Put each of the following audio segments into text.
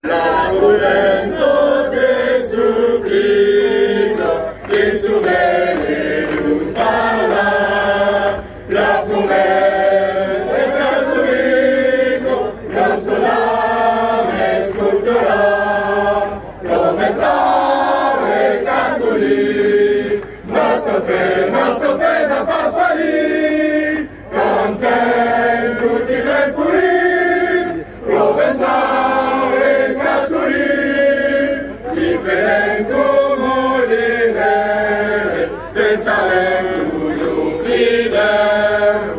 La prudenza te supplico, che su bene tu parla, la promessa è cattolico, nostro lame scultorà, provenzare cattolico, nostra fe da papalì, content tutti i pulì, provenzare cattolico, differente molinere, te sarem toujours fidèle,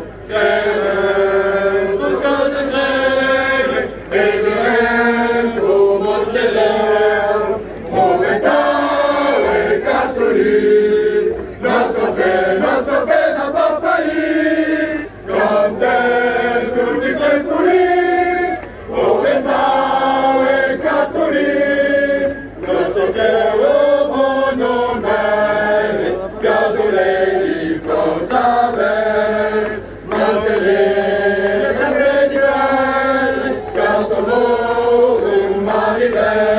tout cas de grève, et de comme célèbre, provenzare cattolico, nostra fe da papalì, content tutti i pulì, provenzare cattolico, nostro Dio buon nome, gardole di forza belle, mantenere le di belle, car son mot un mari